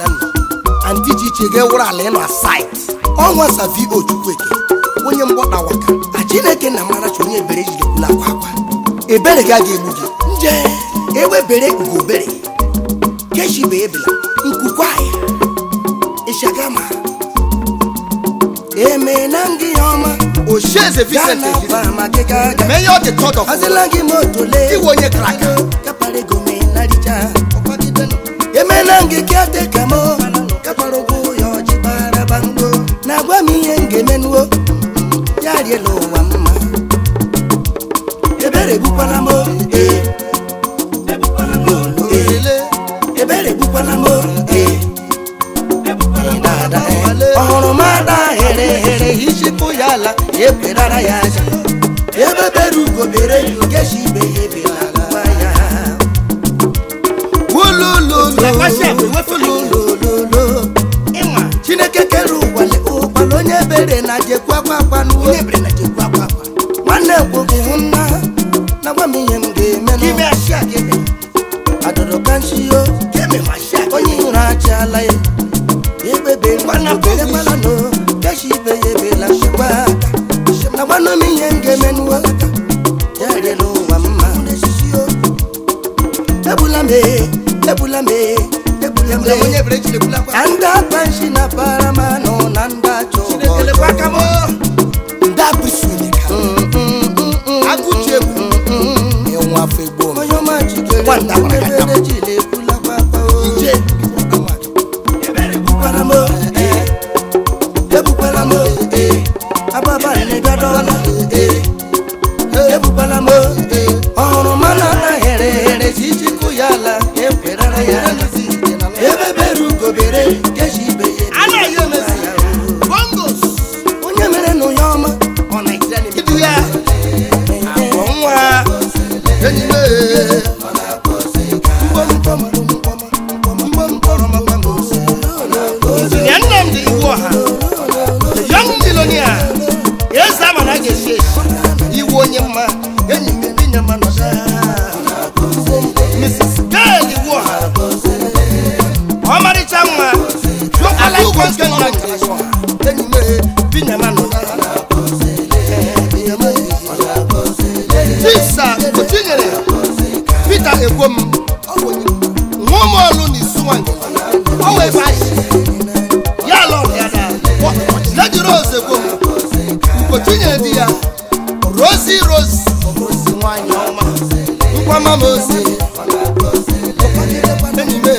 and DJ ge wura ala na site onwa savi ochukweke onye mgbọta waka Chineke na mara chonye ebere jide kula akwa ebere ga ga-egbu gị nje ewe bere ngobere keshi be ebela nkukwa ya ishagama eme nangi yoma Osheze Vincent Mayor the third of azilangi motole iwonye kraka kapare gome na richa eme nangi kiate kamo kaparogo yo jibara bango na gwa mi yenge menuo yari lo wa mama ebere bupala mo ebere bupala mo dada ohoro mada here hishipu yala eberara yaja ebeberu go bere geshi be ebela ya wololo ema Chineke keru wale opalonye bere na je kwa nu ebere na je kwa nwanne gwo gị hunna na gwa mi yem ge menu kimi ashia gebe adoro kanchiyo keme mashia onye ra chala ye ebebe nwanna bere mala no geshi be ebela shikwa na gwa no mi yem ge menu aka yare no wa mama neshiyo ebulame onye bere chile kula kwa anda panshi na paramano nanda cho chile kwa kamo nda bisweleka akuchebu enwa fegbo moyo majike kwanda wakata chile kula kwa nje ebere buparamo ebuparamo ababa ne gadola ebuparamo oro mana na here chichi kuyala eberara ya ebeberu gobere keshi beye ana yemesi bongos onye mere no yoma ona itani bidu ya onwa enime Nnamdi Iwoha the young millionaire yes I'm an ageshe iwo onye mma enyi me binya manosa Mrs. Girl Iwoha Omari Chamma look like what's going on enyi me binya manosa Tisa Kotinyere Peter Egwom Nwomolu ni Suwange Owe bashi Ya Lord yada Lady Rose Egwom Kotinyere dia Rosie Nwanya Oma Nkwama Mose enyi me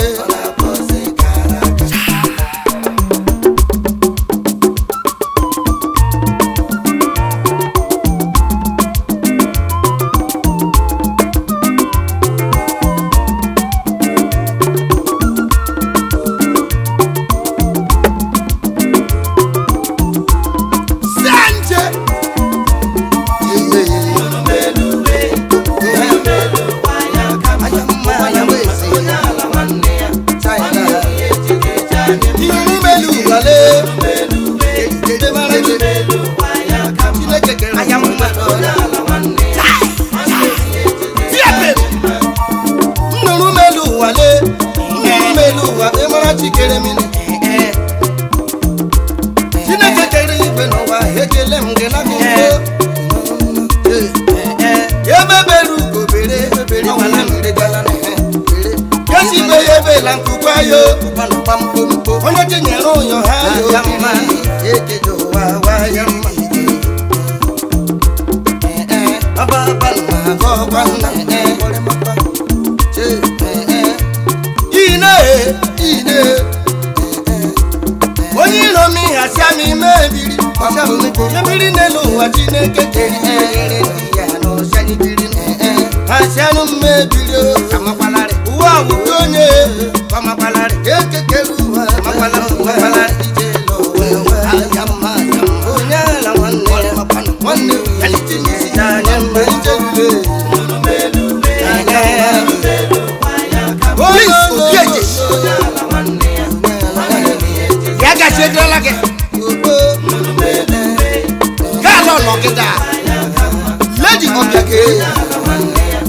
Lady Obiake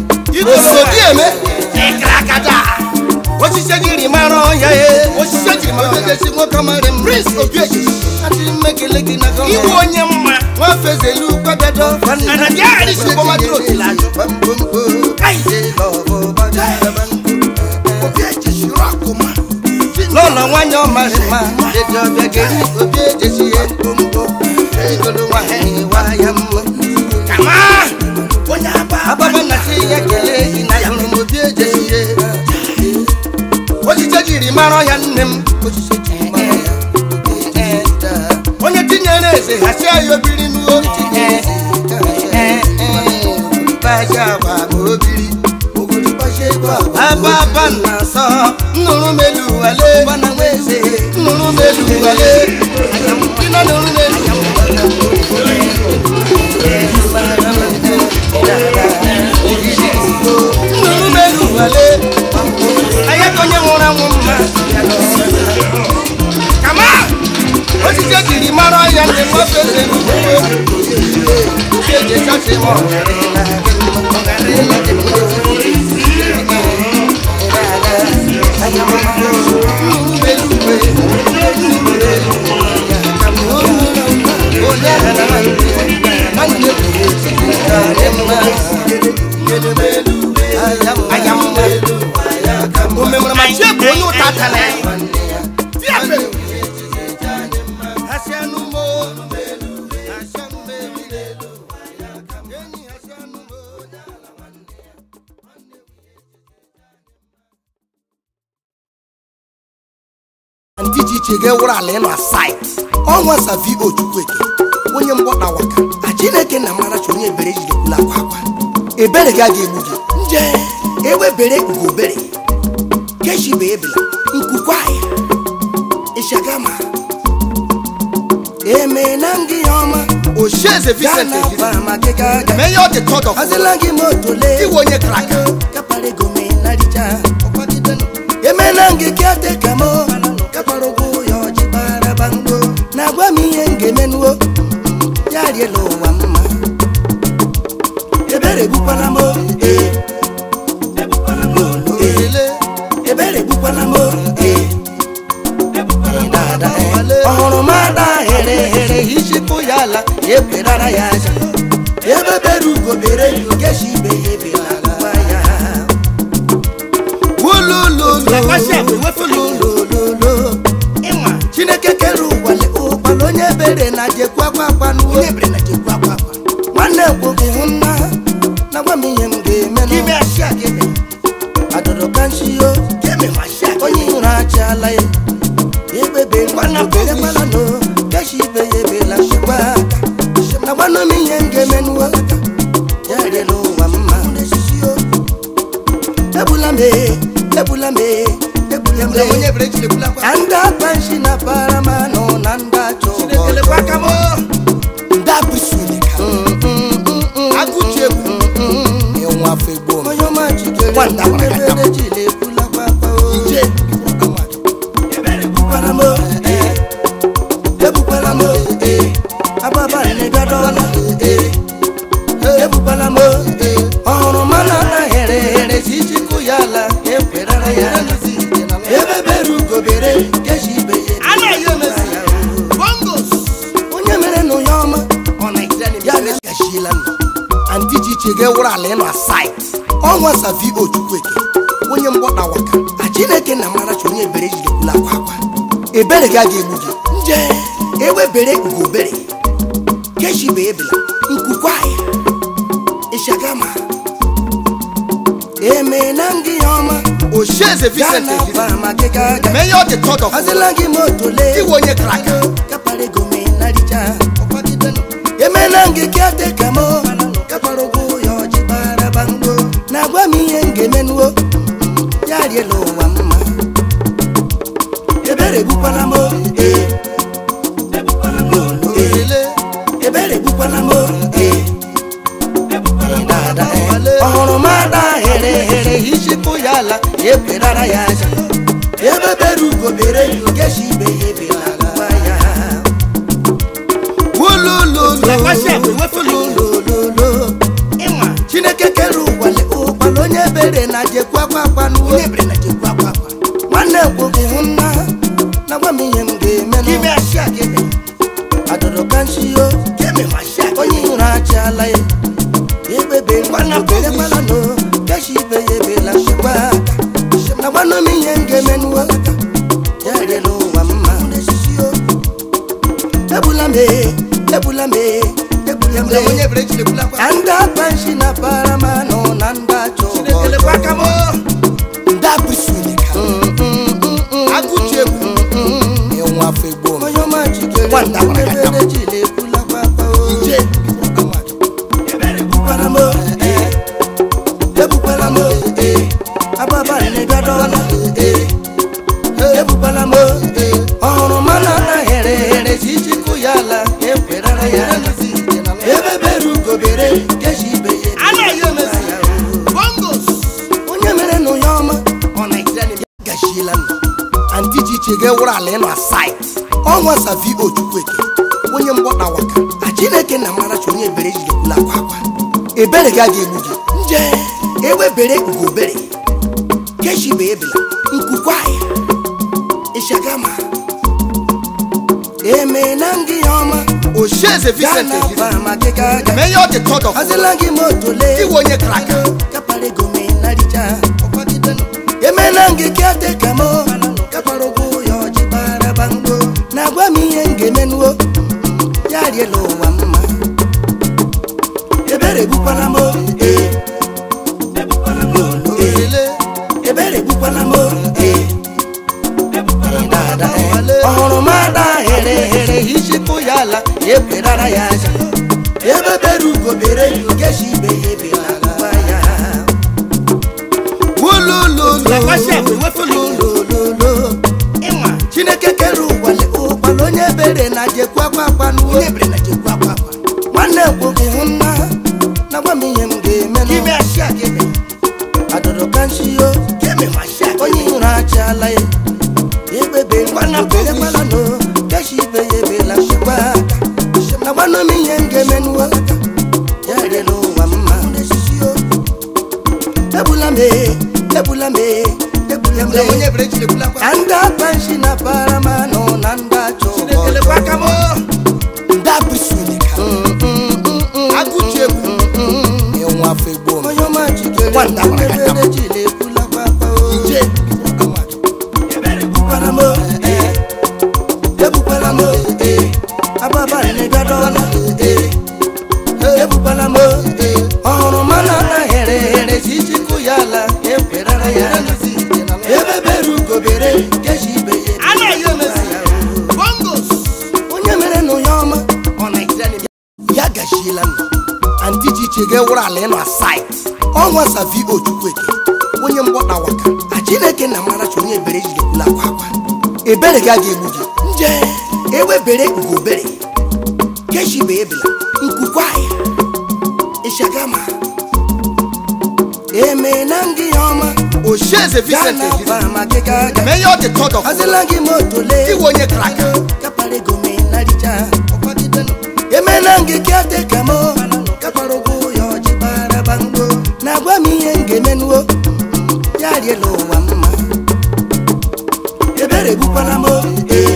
Ido so di eme ekrakada o si se giri maro ya e o si se Ejesi nwokamare Prince Obieke ati mekele gị na gọọmenti iwe onye mma nwafezelu kwagado ana bịa arịsị bọmadro tilajo Obieke shiro akụma lọ́nà nwanyị ọmarị ma dị ọbịa geri Obieke si ihe mkpomkpo igolo nwanyị waya mma kama onye ababa na si ihe kelee gị na ya hụrụ Obieke si ihe ochiche jiri mara ya nne m onye tinyere eze ha si ya obiri n'otu Ababa na so nnuru melu wale bana weze nnuru melu wale ina nnuru melu nnuru melu wale aya konye nwura nwumma kama osije jiri mara ya nde mo feze je chase mo Chege wura ale na site onwa savi ochukweke onye mgbọta waka Chineke na mara chonye ebere jide kula akwa ebere ga ga-egbu gị nje ewebere ugobere keshi be ebela nkukwa ya ishagama eme na ngi yoma Osheze Vincent Mayor the third of azilangi motole iwo onye kraka kapare gome na dija eme na ngi kiate kamo kaparogo na gwa mi yenge menwo yari lo wa mama ebere bupala mo ebere bupala mo dada ohoro mada here hishipu yala eperara ya ebeberu go bere geshi be ebela ya wololo la kwasha wefolo Chineke keru wale onye bere na jekwa kwa nu onye bere na jekwa kwa nwanne gbogi hunna na gwa mi ihe m ga-eme no give me a shot give me adodo kanshi yo give me my shot onye ura achala ye ebebe nwanna bere mala no keshi be ebela shikwa na gwa no mi ihe m ga-eme no ya re lo wa mma ebula me onye bere chile kula kwa anda panshi na paramano nanda cho chile kwa kamo nda bisunika akuche enwa fegbo moyo majike wanda wakata chile kula kwa ije ebere kuparamo ebuparamo ababa ne gadola ebuparamo oro mana here chichi kuyala eperara ya ebeberu gobere keshi beye ana yemesi bongos onye mere no yoma ona ikirani ya ne kashila anti chichege wura ale na site onwa savi ochukweke onye mgbọta waka Chineke na mara chonye ebere jide kula akwa ebere ga ga-egbu gị nje ewebere ugobere keshi be ebela nkukwa ya ishagama eme na ngi yoma Osheze Vincent Mayor the third of azilangi motole iwo onye kraka kapare gome na dija eme na ngi kiate kamo kaparogo yo jibara bango na gwa mi ihe ngemenwo yari lo wa mma ebere bupala mo ebere bupala mo dada ohoro mada here hishipu yala eperara ya ebeberu go bere geshi be ebela ya wololo la kwasha wefolo Chineke keru wale onye bere na jekwa kwa nu onye bere na jekwa kwa nwanne gbogi hunna na gwa mi adoro kanshio keme masha onye racha la ebebe mwana bele mala no keshi be yebela shikwa na wano mi yenge menwa yare no wamma nesio ebula me onye brechi le kula kwa anda panshi na parama no nanda cho le kwa kamo nda bisunika akuche enwa fegbo moyo majike wanda kwa chile kula kwa je ebere kuparamo ebupalamo ababa ne gadola ebupalamo oro mana na here chichi kuyala eperara ya ebeberu gobere keshibe ana yemesi bongos onye mere no yoma ona itrani gashila anti chichi ge wura le no site onwa savi ojukweke onye mgbota waka achineke na mara chonye ebere jide kula kwakwa ebere ga ga-egbu gị nje ewebere ugobere keshibe ebela nkukwa ya ishagama eme nangi yoma osheze Vincent meyo de todo azilangi motole iwonye kraka kapare gome narija eme nangi kyate kamo kaparogo yo jibara bango na gwa mi yenge menwo yari lo wamma ebere bupalamo ebere bupalamo dada oro mada here hishiku yala eperara ya ebeberu gobere keshibe ebela waya wololo la kwasha wololo ema chineke keru wale o palonye bere na je kwa panu ebere na je kwa nwanne gbogi hunna na gwa mi yem ge meno kimi asha gebe adoro kanshio keme masha onye racha la ebebe mwana bele mala no keshibe ebela shikwa na wano mi yenge menwa yare no wamma nesio ebula me onye brechi le kula kwa anda panshi na parama no nanda cho le kwa kamo nda bisunika akuche enwa fegbo moyo majike wanda kwa chile kula kwa je ebere kuparamo ebupalamo ababa ne gadola ebupalamo oro mana na here chichi kuyala eperara ya ebeberu gobere keshibe ana yemesi bongos onye mere no yoma ona itrani ya gashila anti chichi ge wura le no site onwa savi ojukweke onye mgbota waka achineke na mara chonye ebere jide kula kwakwa ebere ga ga-egbu gị nje ewebere ugobere keshibe ebela nkukwa ya ishagama eme nangi yoma osheze Vincent meyo de todo azilangi motole iwonye kraka kapare gome narija eme nangi kyate kamo kaparogo yo jibara bango na gwa mi yenge menwo yari lo wamma ebere bupalamo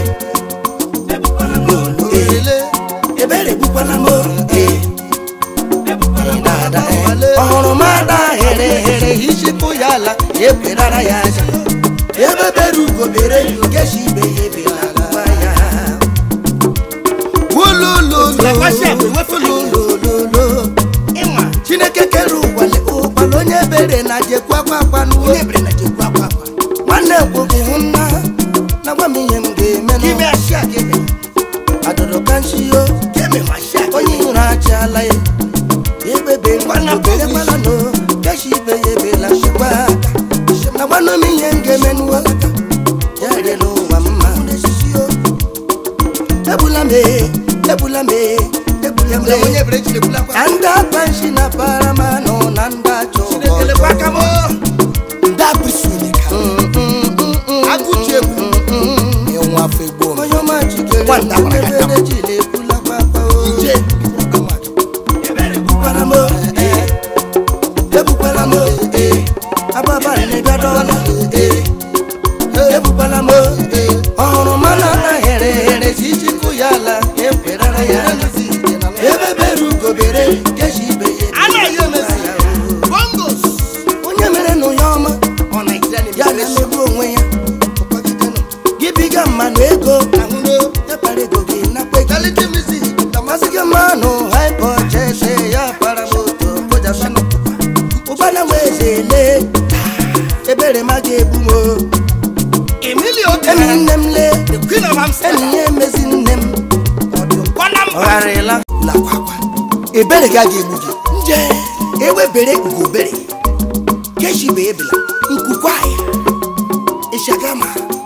ebere bupalamo dada oro mada here hishiku yala eperara ya ebeberu gobere keshibe ebela waya wololo la kwasha wololo ema chineke keru wale o palonye bere na je kwa panu ebere na je kwa nwanne gbogi hunna na gwa mi yem ge meno kimi asha gebe adoro kanshio keme masha onye racha la ebebe mwana bele mala no keshibe ebela shikwa na wano mi yenge menwa yare lo wamma nesio ebula me onye brechi le kula kwa anda panshi na parama no nanda cho le kwa kamo nda bisunika akuche enwa fegbo moyo majike wanda kwa chile kula kwa je ebere kuparamo ebupalamo ababa ne gadola ebupalamo oro mana na here chichi gibiga mmanụ ego ya para ego gị na kwe masị gị mmanụ hypochese ya para moto kojasano ụbana nwezele ebere ma ga-egbu m eni nne m le eni ya emezi nne m ọgharịla lakwakwa ebere ga ga-egbu gị nje ewebere ngobere keshibe ebela nkukwa ya ishagama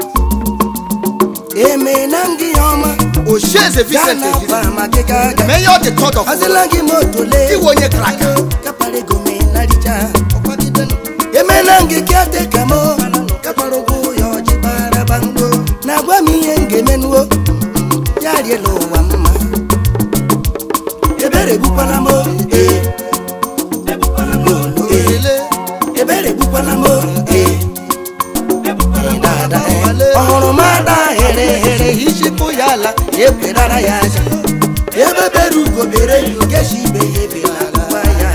eme nangi yoma Osheze Vincent Mayor the third of azilangi motole Iwonye kraka kapare gome narija eme nangi kiate kamo kaparogo yo jibara bango na gwa mi yenge menuo yari lo wa mama ebere bupala mo ebere bupala mo ọhụrụmada here hichipụ ya ala ekwerara ya aja ebebere ugobere nkechi ibe ya ebelagwa ya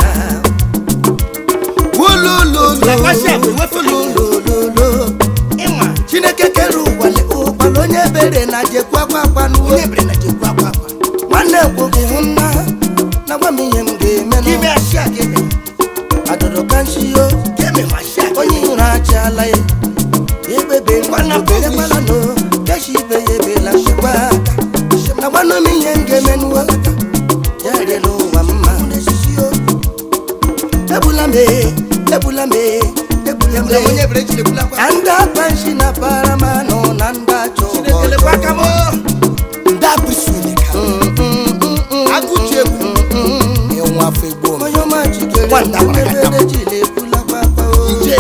wololololololo Chineke kere ụwale ụkpala onye ebere na jekwakwa n'uwe nwanne ekwoghị hụ nna na gwa m ihe m ga-eme adọrọ ka nchiyo onye iro achala ya ebebe nwanne bere kwala no keshi be ebela shikwa na wano mi yenge menwa ya relo wa mama nesisio ebula me onye brechi le kula kwa anda panshi na paramano nanda cho le kwaka mo nda bisunika akuchebu enwa fegbo moyo majike kwanda wakata chile kula kwa nje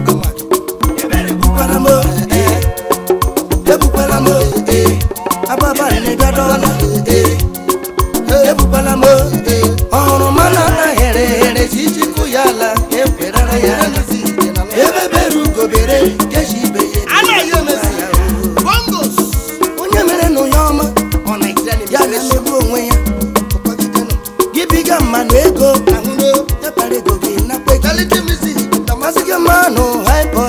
ababa ni gadola ebupalamo ọhụrụmana na here chichiku yala ekwerara ya ebeberu gobere keshi ibe ya onye mere nụ ya ọma ya na-emegbu onwe ya gibiga mmanụ ego ya para ego gị na kwe masị gị mmanụ hypo